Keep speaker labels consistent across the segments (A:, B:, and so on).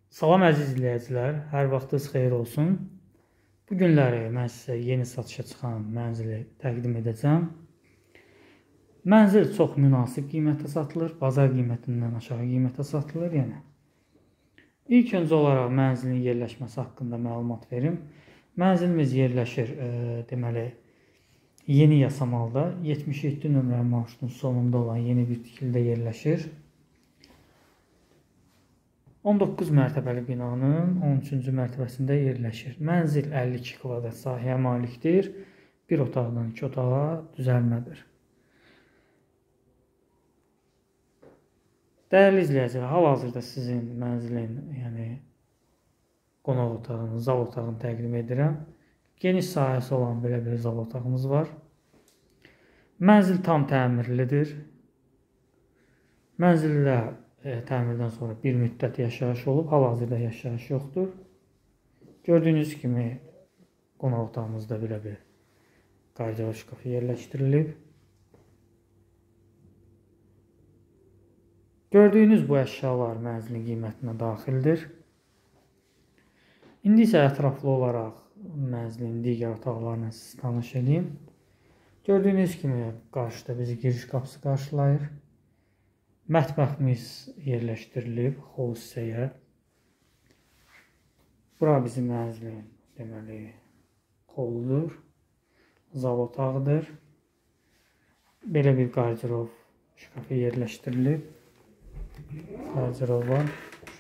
A: Salam əziz izləyicilər, hər vaxtınız xeyir olsun. Bu günləri mən sizə yeni satışa çıxan mənzili təqdim edəcəm. Mənzil çox münasib qiymətə satılır, bazar qiymətindən aşağı qiymətə satılır. İlk öncə olaraq mənzilin yerləşməsi haqqında məlumat verim. Mənzilimiz yerləşir, Yeni Yasamalda 77 nömrəli marşrutun sonunda olan yeni bir tikilidə yerləşir. 19 mərtəbəli binanın 13-cü mərtəbəsində yerləşir. Mənzil 52 kvadrat sahəyə malikdir. Bir otaqdan 2 otağa düzəlmədir. Dəyərli izləyicilər, hal-hazırda sizin mənzilin, qonaq otağını, zal otağını təqdim edirəm. Geniş sahəsi olan belə bir zal otağımız var. Mənzil tam təmirlidir. Mənzildə təmirdən sonra bir müddət yaşayış olub, hal-hazırda yaşayış yoxdur. Gördüyünüz kimi qonaq otağımızda belə bir qardiyo şkafı yerləşdirilib. Gördüyünüz bu əşyalar mənzilin qiymətinə daxildir. İndi isə ətraflı olaraq mənzilin digər otaqlarına sizi tanış edeyim. Gördüyünüz kimi qarşıda bizi giriş qapısı qarşılayır. Mətbəximiz yerləşdirilib xol hissəyə. Bura bizim mənzilin xoludur, zal otağıdır. Belə bir qardirov şkafı yerləşdirilib. Qardirov var.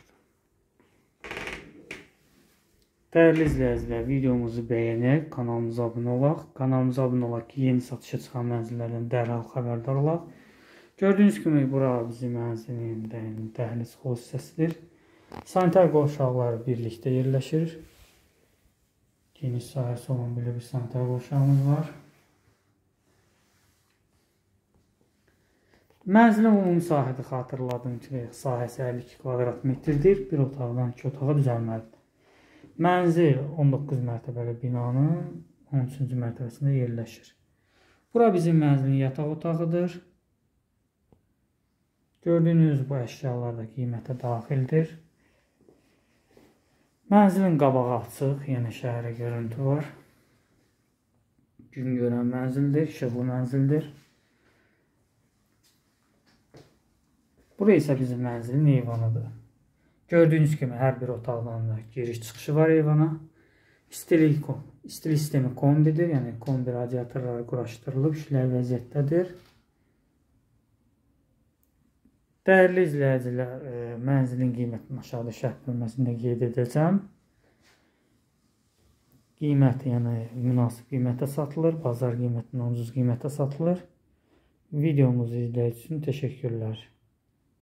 A: Dəyərli izləyicilər, videomuzu bəyənək, kanalımıza abunə olaq. Kanalımıza abunə olaq ki, yeni satışa çıxan mənzillərdən dərhal xəbərdar olaq. Gördüyünüz kimi bura bizim mənzilin dəhliz xol hissəsidir. Sanitar qovşaqları birlikdə yerləşir. Geniş sahəsi olan belə bir sanitar qovşağımız var. Mənzilin ümumi sahədə xatırladım ki, sahəsi 52 kvadrat metrdir. Bir otaqdan 2 otağa düzəlməlidir. Mənzil 19 mərtəbəli binanın 13-cü mərtəbəsində yerləşir. Bura bizim mənzilin yataq otağıdır. Gördüyünüz bu əşyalar da qiymətə daxildir. Mənzilin qabağı açıq, şəhərə görüntü var. Gün görən mənzildir, işıqlı mənzildir. Bura isə bizim mənzilin eyvanıdır. Gördüyünüz kimi hər bir otaqdan da giriş çıxışı var eyvana. İstili sistemi kombidir, kombi radiatorları quraşdırılıb, işləv vəziyyətdədir. Dəyərli izləyicilər, mənzilin qiymətinin aşağıda şərh bölməsində qeyd edəcəm. Qiyməti, münasib qiymətə satılır, bazar qiymətinin ucuz qiymətə satılır. Videomuzu izlədiyiniz üçün təşəkkürlər.